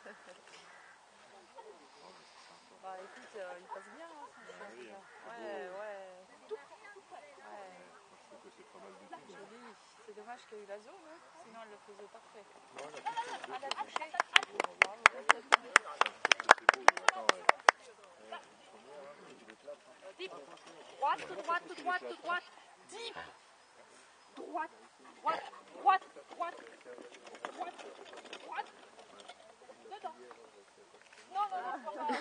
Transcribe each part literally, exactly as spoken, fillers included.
Bah écoute, euh, il passe bien, hein, son chien. Oui, hein. Ouais, ouais. Ouais. C'est pas mal du tout. Joli. C'est dommage qu'il y ait eu la zone, hein. Sinon elle le faisait parfait. Non, elle a touché. Ah, elle a touché. Deep. Droite, droite, droite, droite. Deep. Droite, droite, droite, droite, droite, droite. Dedans. Non, non, non.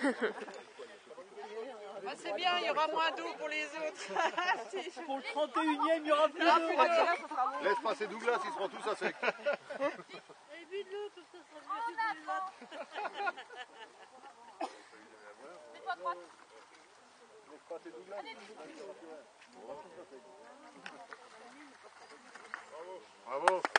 Bah, c'est bien, il y aura moins d'eau pour les autres. Pour le trente et unième, il y aura plus d'eau. Laisse passer Douglas, ils seront tous à sec. Et puis de l'eau, comme ça sera mieux. Mets-toi à droite. Laisse passer Douglas. Bravo. Bravo.